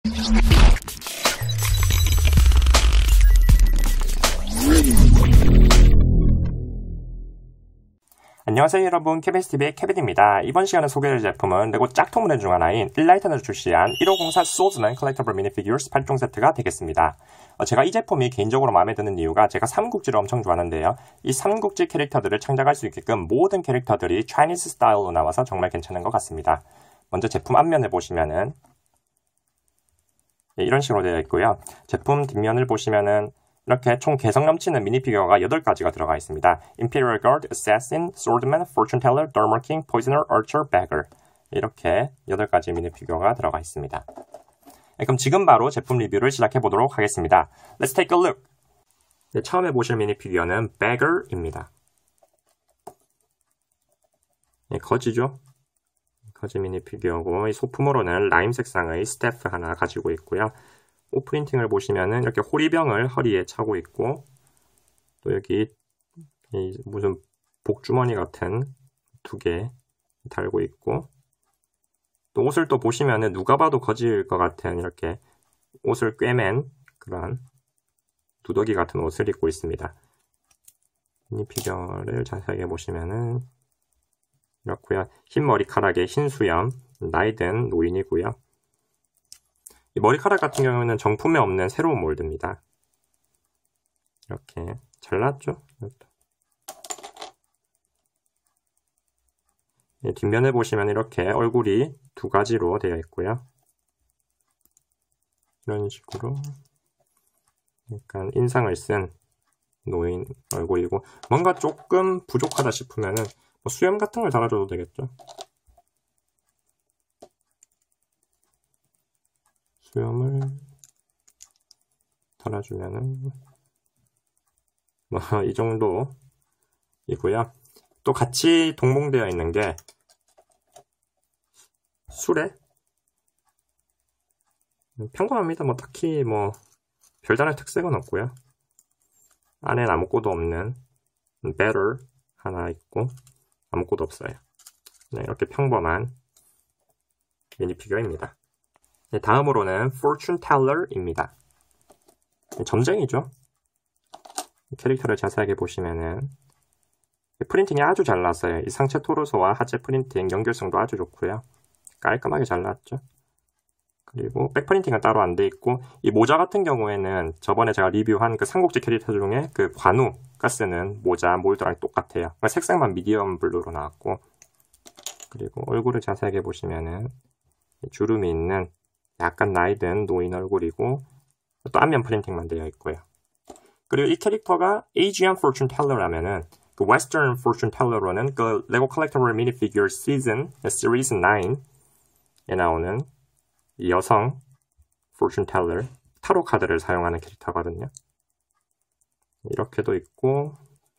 안녕하세요 여러분, 케빈스TV의 케빈입니다. 이번 시간에 소개할 제품은 레고 짝퉁 브랜드 중 하나인 일라이트에서 출시한 1504 소즈맨 컬렉터블 미니피규어스 8종 세트가 되겠습니다. 제가 이 제품이 개인적으로 마음에 드는 이유가 제가 삼국지를 엄청 좋아하는데요. 이 삼국지 캐릭터들을 창작할 수 있게끔 모든 캐릭터들이 차이니즈 스타일로 나와서 정말 괜찮은 것 같습니다. 먼저 제품 앞면을 보시면은 이런 식으로 되어 있고요. 제품 뒷면을 보시면은 이렇게 총 개성 넘치는 미니피규어가 8가지가 들어가 있습니다. Imperial Guard, Assassin, Swordman, Fortune Teller, Dharma King, Poisoner, Archer, Beggar 이렇게 8가지 미니피규어가 들어가 있습니다. 그럼 지금 바로 제품 리뷰를 시작해 보도록 하겠습니다. Let's take a look! 네, 처음에 보실 미니피규어는 Beggar입니다. 네, 거지죠? 거지 미니피규어고 이 소품으로는 라임 색상의 스태프 하나 가지고 있고요. 오프린팅을 보시면은 이렇게 호리병을 허리에 차고 있고 또 여기 무슨 복주머니 같은 2개 달고 있고 또 옷을 또 보시면은 누가 봐도 거지일 것 같은 이렇게 옷을 꿰맨 그런 두더기 같은 옷을 입고 있습니다. 미니피규어를 자세하게 보시면은 이렇고요. 흰 머리카락에 흰 수염, 나이 든 노인이고요. 이 머리카락 같은 경우는 정품에 없는 새로운 몰드입니다. 이렇게 잘랐죠? 뒷면을 보시면 이렇게 얼굴이 2가지로 되어 있고요. 이런 식으로 약간 인상을 쓴 노인 얼굴이고 뭔가 조금 부족하다 싶으면은 뭐 수염 같은 걸 달아줘도 되겠죠? 수염을 달아주면은 뭐 이 정도이고요. 또 같이 동봉되어 있는 게 수레? 평범합니다. 뭐 딱히 뭐 별다른 특색은 없고요. 안엔 아무것도 없는 better 하나 있고 아무것도 없어요. 네, 이렇게 평범한 미니피규어입니다. 네, 다음으로는 Fortune Teller입니다. 점쟁이죠. 캐릭터를 자세하게 보시면은 프린팅이 아주 잘 나왔어요. 이 상체 토르소와 하체 프린팅 연결성도 아주 좋고요. 깔끔하게 잘 나왔죠. 그리고 백 프린팅은 따로 안 돼 있고 이 모자 같은 경우에는 저번에 제가 리뷰한 그 삼국지 캐릭터 중에 그 관우가 쓰는 모자 몰드랑 똑같아요. 색상만 미디엄 블루로 나왔고 그리고 얼굴을 자세하게 보시면은 주름이 있는 약간 나이 든 노인 얼굴이고 또 앞면 프린팅만 되어 있고요. 그리고 이 캐릭터가 Asian Fortune Teller라면은 그 Western Fortune Teller로는 그 레고 컬렉터블 미니피규어 시즌 시리즈 9에 나오는 이 여성 Fortune Teller 타로 카드를 사용하는 캐릭터거든요. 이렇게도 있고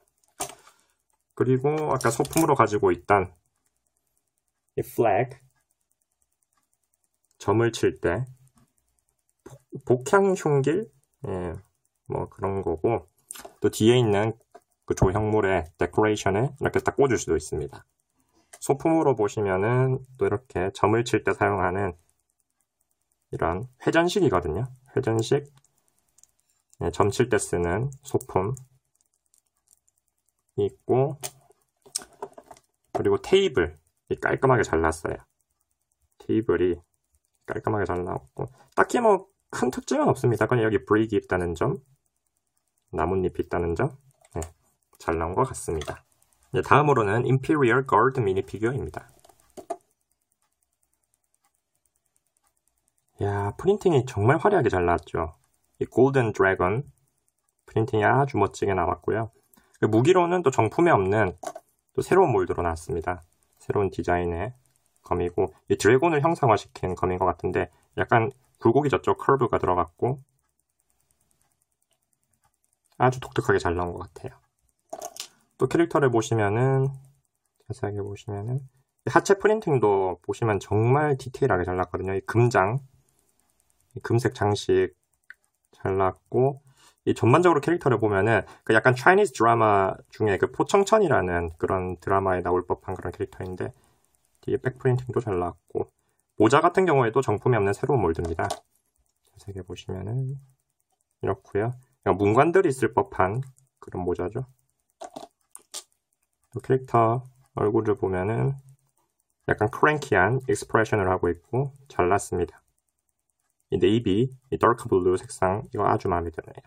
그리고 아까 소품으로 가지고 있던 이 flag 점을 칠 때 복향 흉길? 예, 뭐 그런 거고 또 뒤에 있는 그 조형물의 데코레이션에 이렇게 딱 꽂을 수도 있습니다. 소품으로 보시면은 또 이렇게 점을 칠 때 사용하는 이런 회전식이거든요. 회전식 예, 점 칠 때 쓰는 소품이 있고 그리고 테이블이 깔끔하게 잘 났어요. 테이블이 깔끔하게 잘 나왔고 딱히 뭐 큰 특징은 없습니다. 그냥 여기 브릭이 있다는 점, 나뭇잎이 있다는 점, 네, 잘 나온 것 같습니다. 네, 다음으로는 Imperial Guard 미니피규어입니다. 야, 프린팅이 정말 화려하게 잘 나왔죠. 이 골든 드래곤 프린팅이 아주 멋지게 나왔고요. 무기로는 또 정품에 없는 또 새로운 몰드로 나왔습니다. 새로운 디자인의 검이고 이 드래곤을 형상화시킨 검인 것 같은데 약간 굴곡이졌죠. 커브가 들어갔고 아주 독특하게 잘 나온 것 같아요. 또 캐릭터를 보시면은 자세하게 보시면은 하체 프린팅도 보시면 정말 디테일하게 잘 났거든요. 이 금장, 이 금색 장식 잘 났고 이 전반적으로 캐릭터를 보면은 그 약간 차이니즈 드라마 중에 그 포청천이라는 그런 드라마에 나올 법한 그런 캐릭터인데 뒤에 백 프린팅도 잘 나왔고 모자 같은 경우에도 정품이 없는 새로운 몰드입니다. 자세하게 보시면은 이렇고요. 문관들이 있을 법한 그런 모자죠. 캐릭터 얼굴을 보면은 약간 크랭키한 익스프레션을 하고 있고 잘났습니다. 이 네이비, 이 다크 블루 색상 이거 아주 마음에 드네요.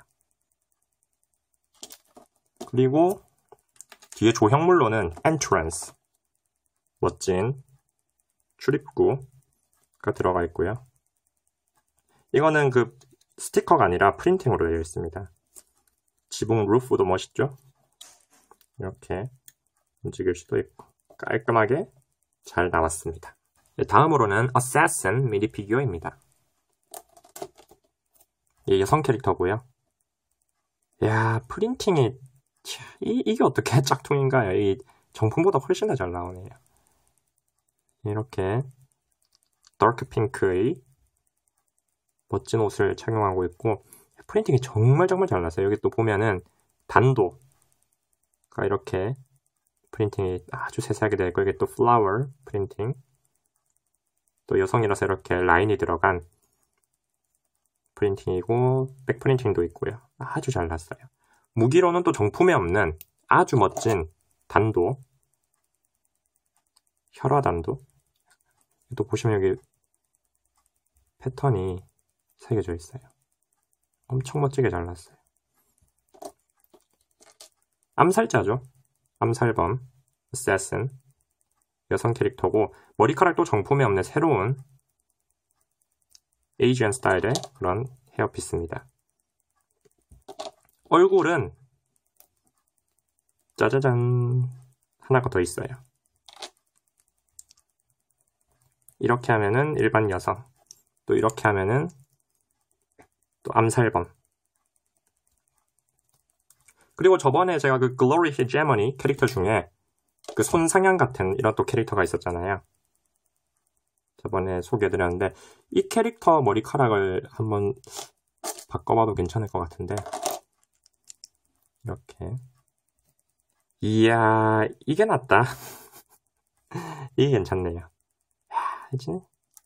그리고 뒤에 조형물로는 entrance, 멋진 출입구가 들어가 있고요. 이거는 그 스티커가 아니라 프린팅으로 되어 있습니다. 지붕 루프도 멋있죠? 이렇게 움직일 수도 있고 깔끔하게 잘 나왔습니다. 다음으로는 Assassin 미니 피규어입니다. 이 여성 캐릭터고요. 야, 프린팅이 이게 어떻게 짝퉁인가요? 이 정품보다 훨씬 더 잘 나오네요. 이렇게 다크 핑크의 멋진 옷을 착용하고 있고 프린팅이 정말 잘 났어요. 여기 또 보면은 단도가 이렇게 프린팅이 아주 세세하게 되어 있고 이게 또 플라워 프린팅, 또 여성이라서 이렇게 라인이 들어간 프린팅이고 백 프린팅도 있고요. 아주 잘 났어요. 무기로는 또 정품에 없는 아주 멋진 단도, 혈화 단도. 또 보시면 여기 패턴이 새겨져 있어요. 엄청 멋지게 잘 났어요. 암살자죠. 암살범, Assassin, 여성 캐릭터고 머리카락도 정품에 없는 새로운 에이지안 스타일의 그런 헤어피스입니다. 얼굴은 짜자잔 하나가 더 있어요. 이렇게 하면은 일반 여성, 또 이렇게 하면은 또 암살범. 그리고 저번에 제가 그 Glory Hegemony 캐릭터 중에 그 손상향 같은 이런 또 캐릭터가 있었잖아요. 저번에 소개해드렸는데 이 캐릭터 머리카락을 한번 바꿔봐도 괜찮을 것 같은데 이렇게 이야 이게 낫다. 이게 괜찮네요. 야, 이제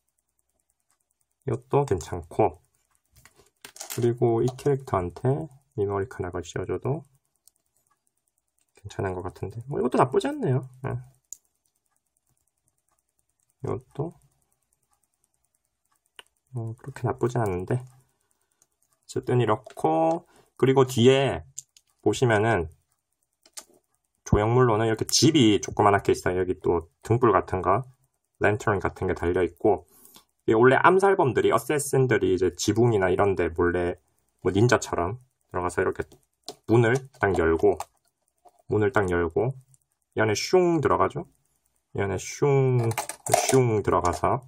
이것도 괜찮고 그리고 이 캐릭터한테 이 머리카락을 씌워줘도 괜찮은 것 같은데 이것도 나쁘지 않네요. 이것도 그렇게 나쁘지 않은데 어쨌든 이렇고 그리고 뒤에 보시면은 조형물로는 이렇게 집이 조그만하게 있어요. 여기 또 등불 같은 거, 랜턴 같은 게 달려 있고 이게 원래 암살범들이 어세신들이 이제 지붕이나 이런데 몰래 뭐 닌자처럼 들어가서 이렇게 문을 딱 열고 이 안에 슝 들어가죠. 이 안에 슝 들어가서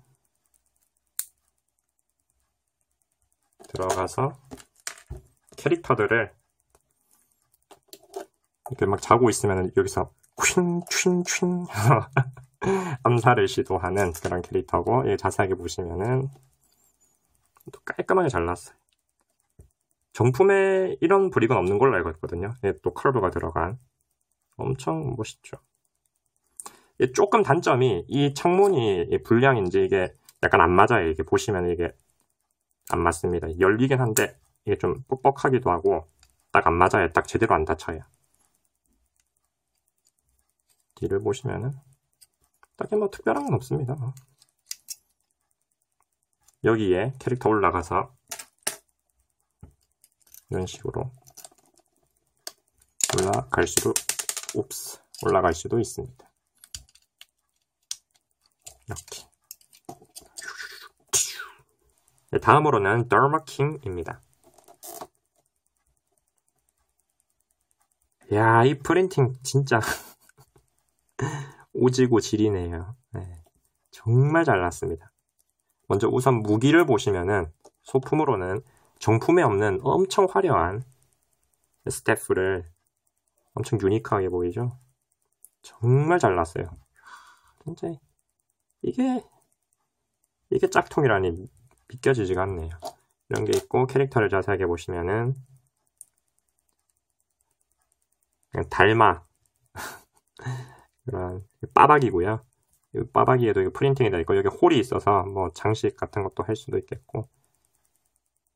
캐릭터들을 이렇게 막 자고 있으면 여기서 퀸 암살을 시도하는 그런 캐릭터고 자세하게 보시면은 또 깔끔하게 잘났어요. 정품에 이런 브릭은 없는 걸로 알고 있거든요. 또 커브가 들어간 엄청 멋있죠. 조금 단점이 이 창문이 불량인지 이게 약간 안 맞아요. 이게 보시면 이게 안 맞습니다. 열리긴 한데 이게 좀 뻑뻑하기도 하고 딱 안 맞아요. 딱 제대로 안 닫혀요. 뒤를 보시면은 딱히 뭐 특별한 건 없습니다. 여기에 캐릭터 올라가서 이런 식으로 올라갈 수도 있습니다. 이렇게. 다음으로는 더마킹입니다. 야, 이 프린팅 진짜 오지고 지리네요. 네, 정말 잘났습니다. 먼저 우선 무기를 보시면은 소품으로는 정품에 없는 엄청 화려한 스태프를 엄청 유니크하게 보이죠? 정말 잘났어요. 진짜 이게 짝퉁이라니 믿겨지지가 않네요. 이런 게 있고 캐릭터를 자세하게 보시면은 그냥 달마 그런 빠박이고요. 이 빠박이에도 프린팅이 되어 있고 여기 홀이 있어서 뭐 장식 같은 것도 할 수도 있겠고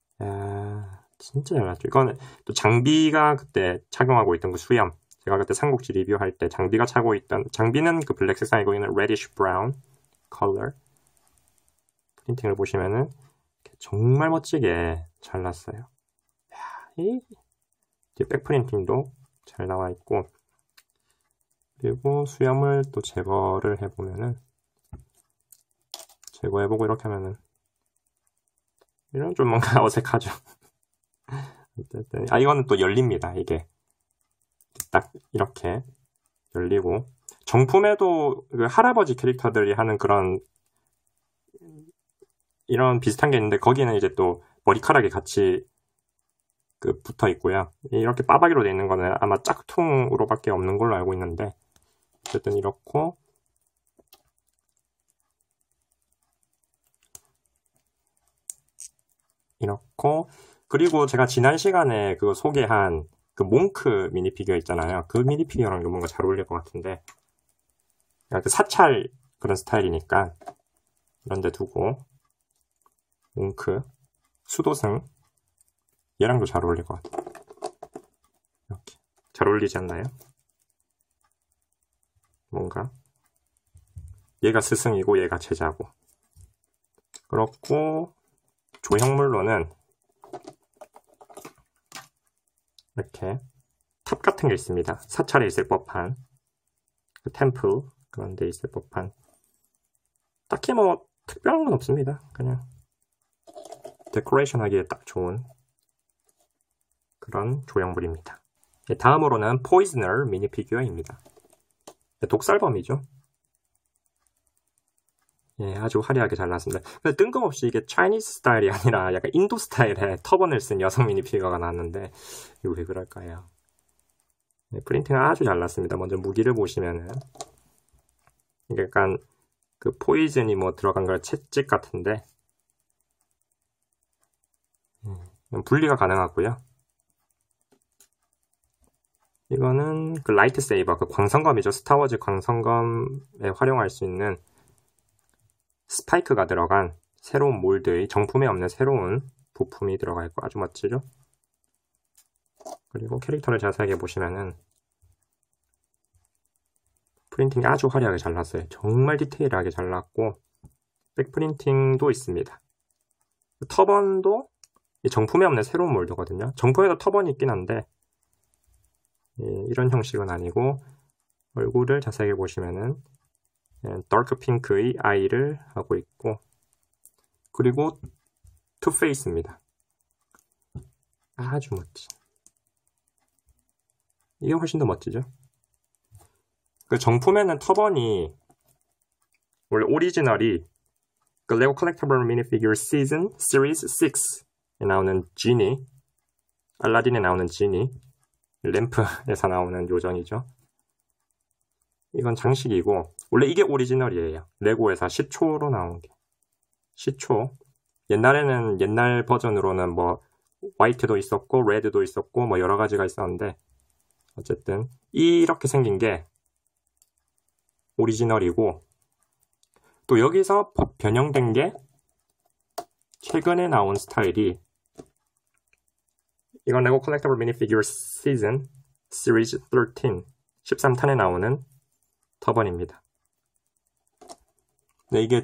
진짜 잘 나왔죠. 이거는 또 장비가 그때 착용하고 있던 그 수염. 제가 그때 삼국지 리뷰할 때 장비가 차고 있던, 장비는 그 블랙 색상이고, 이는 reddish brown color. 프린팅을 보시면은 정말 멋지게 잘 났어요. 이 백 프린팅도 잘 나와 있고, 그리고 수염을 또 제거를 해보면은, 제거해보고 이렇게 하면은, 이런 좀 뭔가 어색하죠. 어쨌든, 이거는 또 열립니다. 이게 딱 이렇게 열리고, 정품에도 그 할아버지 캐릭터들이 하는 그런 이런 비슷한 게 있는데, 거기는 이제 또 머리카락이 같이 그 붙어 있고요. 이렇게 빠박이로 되어 있는 거는 아마 짝퉁으로밖에 없는 걸로 알고 있는데, 어쨌든 이렇고, 이렇고, 그리고 제가 지난 시간에 그 소개한 그 몽크 미니 피규어 있잖아요. 그 미니 피규어랑 뭔가 잘 어울릴 것 같은데, 그 사찰 그런 스타일이니까 이런 데 두고, 몽크, 수도승, 얘랑도 잘 어울릴 것 같아요. 이렇게 잘 어울리지 않나요? 뭔가 얘가 스승이고 얘가 제자고. 그렇고 조형물로는 이렇게 탑 같은 게 있습니다. 사찰에 있을 법한 그 템플 그런 데 있을 법한, 딱히 뭐 특별한 건 없습니다. 그냥 데코레이션 하기에 딱 좋은 그런 조형물입니다. 다음으로는 포이즈너 미니 피규어입니다. 독살범이죠. 예, 아주 화려하게 잘 나왔습니다. 근데 뜬금없이 이게 차이니스 스타일이 아니라 약간 인도 스타일의 터번을 쓴 여성 미니 피규어가 나왔는데, 이거 왜 그럴까요? 네, 프린팅은 아주 잘 났습니다. 먼저 무기를 보시면은 이게 약간 그 포이즌이 뭐 들어간 걸 채찍 같은데, 분리가 가능하고요. 이거는 그 라이트 세이버, 그 광선검이죠. 스타워즈 광선검에 활용할 수 있는 스파이크가 들어간 새로운 몰드의, 정품에 없는 새로운 부품이 들어가 있고 아주 멋지죠. 그리고 캐릭터를 자세하게 보시면은 프린팅이 아주 화려하게 잘 났어요. 정말 디테일하게 잘 났고, 백 프린팅도 있습니다. 터번도 정품에 없는 새로운 몰드거든요. 정품에도 터번이 있긴 한데, 이런 형식은 아니고, 얼굴을 자세하게 보시면은 다크 핑크의 아이를 하고 있고, 그리고 투페이스입니다. 아주 멋지. 이게 훨씬 더 멋지죠. 그 정품에는 터번이 원래 오리지널이 그 레고 컬렉터블 미니피규어 시즌 시리즈 6에 나오는 지니, 알라딘에 나오는 지니, 램프에서 나오는 요정이죠. 이건 장식이고, 원래 이게 오리지널이에요. 레고에서 시초로 나온 게. 시초. 옛날에는, 옛날 버전으로는 뭐 화이트도 있었고 레드도 있었고 뭐 여러 가지가 있었는데, 어쨌든 이렇게 생긴 게 오리지널이고, 또 여기서 변형된 게 최근에 나온 스타일이, 이건 레고 컬렉터블 미니피규어 시즌 시리즈 13 13탄에 나오는 터번입니다. 네, 이게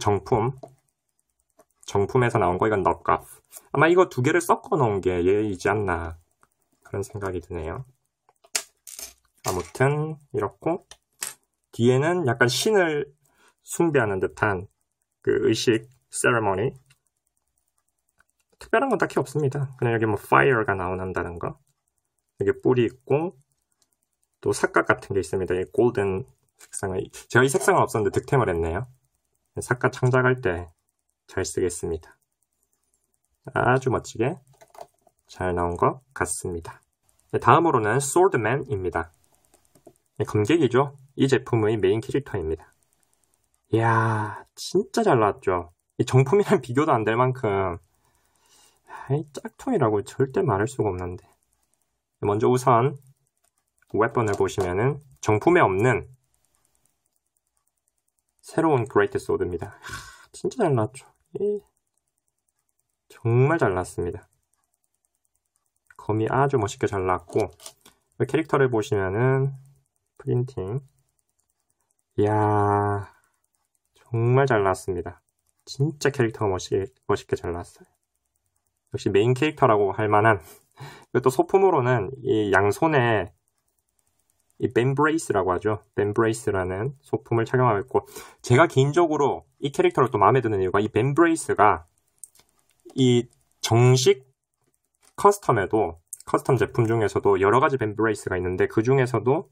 정품에서 나온 거. 이건 넙값. 아마 이거 두 개를 섞어 놓은 게 얘이지 않나 그런 생각이 드네요. 아무튼 이렇고, 뒤에는 약간 신을 숭배하는 듯한 그 의식 세레머니. 특별한 건 딱히 없습니다. 그냥 여기 뭐 fire가 나온다는 거, 여기 뿔이 있고, 또 삭각 같은 게 있습니다. 이 골든 색상을, 제가 이 색상은 없었는데 득템을 했네요. 삭각 창작할 때 잘 쓰겠습니다. 아주 멋지게 잘 나온 것 같습니다. 다음으로는 스워드맨입니다. 검객이죠. 이 제품의 메인 캐릭터입니다. 이야, 진짜 잘 나왔죠. 이 정품이랑 비교도 안 될 만큼 짝퉁이라고 절대 말할 수가 없는데, 먼저 우선 웨폰을 보시면은 정품에 없는 새로운 그레이트 소드입니다. 진짜 잘 나왔죠. 정말 잘 나왔습니다. 검이 아주 멋있게 잘 나왔고, 캐릭터를 보시면은 프린팅, 이야 정말 잘 나왔습니다. 진짜 캐릭터가 멋있게 잘 나왔어요. 역시 메인 캐릭터라고 할 만한. 또 소품으로는 이 양손에 이 벤브레이스라고 하죠. 벤브레이스라는 소품을 착용하고 있고, 제가 개인적으로 이 캐릭터를 또 마음에 드는 이유가 이 벤브레이스가 이 정식 커스텀 제품 중에서도 여러 가지 벤브레이스가 있는데, 그 중에서도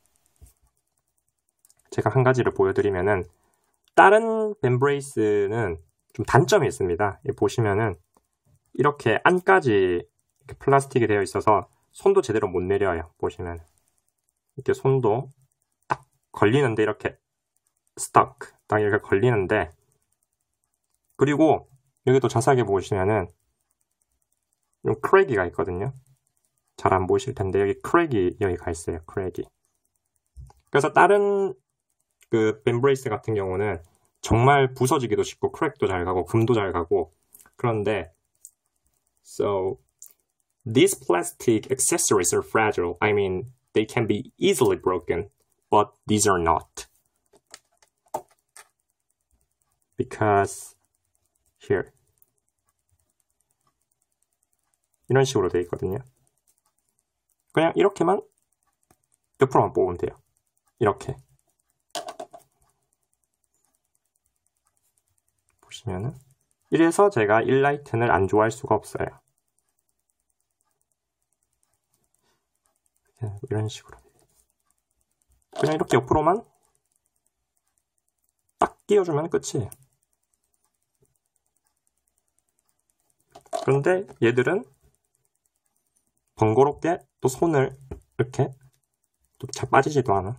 제가 한 가지를 보여드리면은, 다른 벤브레이스는 좀 단점이 있습니다. 보시면은 이렇게 안까지 이렇게 플라스틱이 되어 있어서 손도 제대로 못 내려요. 보시면 이렇게 손도 딱 걸리는데, 이렇게 딱 이렇게 걸리는데, 그리고 여기도 자세하게 보시면은 좀 크랙이가 있거든요. 잘 안 보이실 텐데 여기 크랙이 여기 가 있어요. 크랙이. 그래서 다른 그 벤브레이스 같은 경우는 정말 부서지기도 쉽고 크랙도 잘 가고 금도 잘 가고, 그런데 So these plastic accessories are fragile. I mean, they can be easily broken, but these are not. Because here 이런 식으로 되어 있거든요. 그냥 이렇게만 옆으로만 뽑으면 돼요. 이렇게 보시면은, 이래서 제가 일라이튼을 안 좋아할 수가 없어요. 이런 식으로 그냥 이렇게 옆으로만 딱 끼워주면 끝이에요. 그런데 얘들은 번거롭게 또 손을 이렇게 또 잘 빠지지도 않아.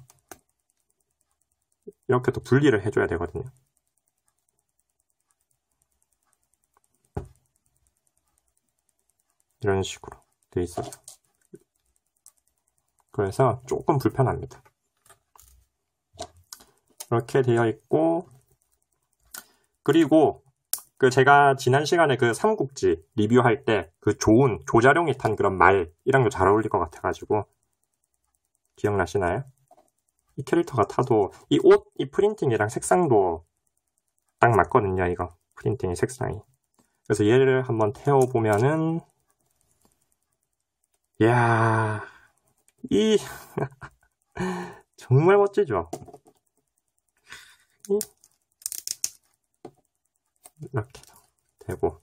이렇게 또 분리를 해줘야 되거든요. 이런 식으로 되어 있어요. 그래서 조금 불편합니다. 이렇게 되어 있고, 그리고 그 제가 지난 시간에 그 삼국지 리뷰할 때 그 좋은 조자룡이 탄 그런 말이랑도 잘 어울릴 것 같아가지고, 기억나시나요? 이 캐릭터가 타도 이 옷, 이 프린팅이랑 색상도 딱 맞거든요. 이거 프린팅의 색상이. 그래서 얘를 한번 태워보면은, 이야, 이 정말 멋지죠? 이렇게 되고,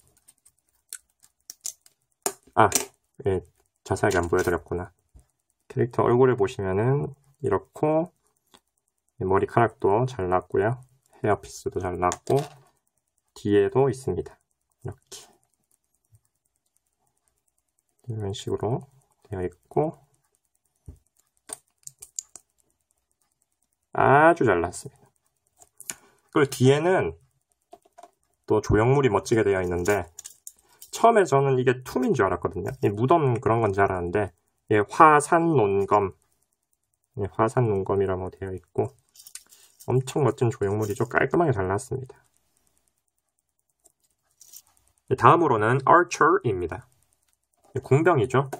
예, 자세하게 안 보여드렸구나. 캐릭터 얼굴을 보시면은 이렇고, 머리카락도 잘 났고요. 헤어피스도 잘 났고, 뒤에도 있습니다. 이렇게 이런 식으로 되어 있고, 아주 잘 났습니다. 그리고 뒤에는 또 조형물이 멋지게 되어 있는데, 처음에 저는 이게 툼인 줄 알았거든요. 무덤 그런 건 줄 알았는데, 화산 논검이라고 되어 있고, 엄청 멋진 조형물이죠. 깔끔하게 잘 나왔습니다. 다음으로는 Archer입니다. 궁병이죠.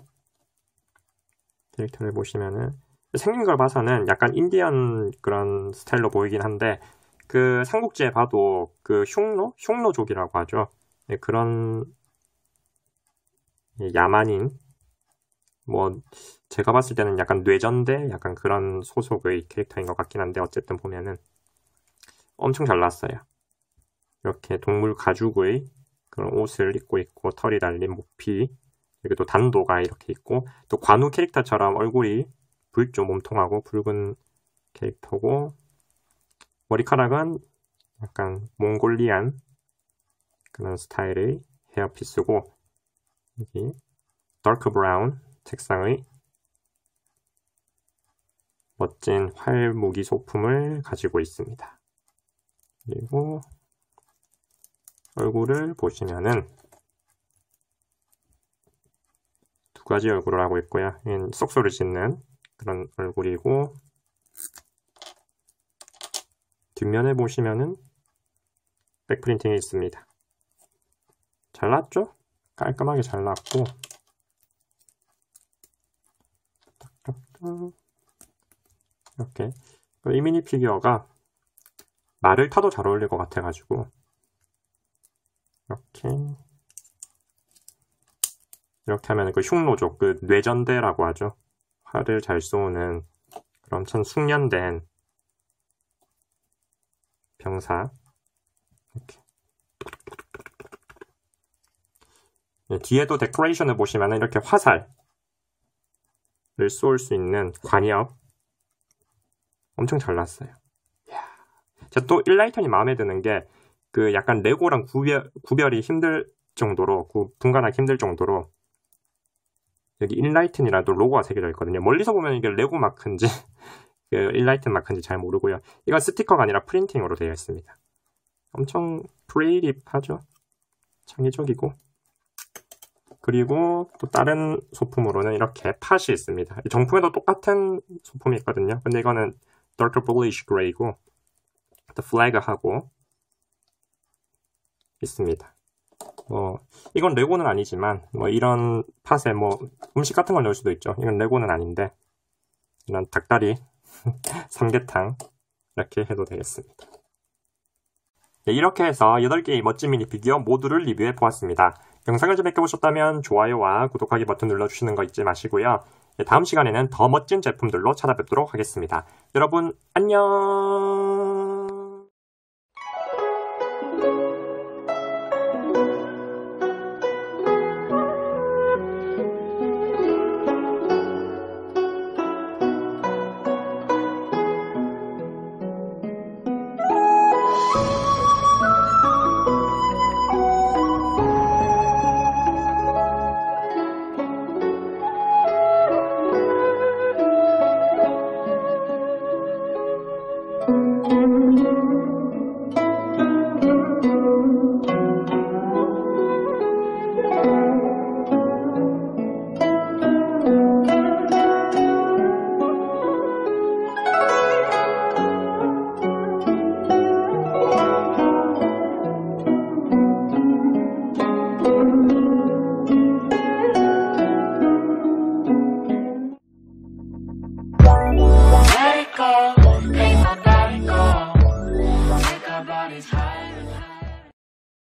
캐릭터를 보시면은 생긴 걸 봐서는 약간 인디언 그런 스타일로 보이긴 한데, 그 삼국지에 봐도 그 흉노족이라고 하죠. 그런 야만인, 뭐 제가 봤을 때는 약간 뇌전대 약간 그런 소속의 캐릭터인 것 같긴 한데, 어쨌든 보면은 엄청 잘 나왔어요. 이렇게 동물 가죽의 그런 옷을 입고 있고, 털이 달린 모피, 여기 또 단도가 이렇게 있고, 또 관우 캐릭터처럼 얼굴이 붉죠. 몸통하고 붉은 캐릭터고, 머리카락은 약간 몽골리안 그런 스타일의 헤어피스고, 여기 다크 브라운 색상의 멋진 활무기 소품을 가지고 있습니다. 그리고 얼굴을 보시면은 두 가지 얼굴을 하고 있고요. 쏙소리 짓는 그런 얼굴이고, 뒷면에 보시면은 백프린팅이 있습니다. 잘 났죠? 깔끔하게 잘 났고, 이렇게. 이 미니 피규어가 말을 타도 잘 어울릴 것 같아가지고 이렇게 하면 그 흉노족, 그 뇌전대라고 하죠. 활을 잘 쏘는 그런 엄청 숙련된 병사. 이렇게. 뒤에도 데코레이션을 보시면 이렇게 화살을 쏠 수 있는 관엽 엄청 잘 났어요. 제가 또 일라이턴이 마음에 드는 게 그 약간 레고랑 구별이 힘들 정도로 분간하기 힘들 정도로 여기 일라이튼이라도 로고가 새겨져 있거든요. 멀리서 보면 이게 레고 마크인지 그 일라이튼 마크인지 잘 모르고요. 이건 스티커가 아니라 프린팅으로 되어 있습니다. 엄청 크리에이티브하죠. 창의적이고. 그리고 또 다른 소품으로는 이렇게 팟이 있습니다. 정품에도 똑같은 소품이 있거든요. 근데 이거는 Darker Bluish Gray고 또 플래그하고 있습니다. 이건 레고는 아니지만 이런 팟에 음식 같은 걸 넣을 수도 있죠. 이건 레고는 아닌데 이런 닭다리, 삼계탕 이렇게 해도 되겠습니다. 네, 이렇게 해서 8개의 멋진 미니 피규어 모두를 리뷰해 보았습니다. 영상을 재밌게 보셨다면 좋아요와 구독하기 버튼 눌러주시는 거 잊지 마시고요. 다음 시간에는 더 멋진 제품들로 찾아뵙도록 하겠습니다. 여러분 안녕.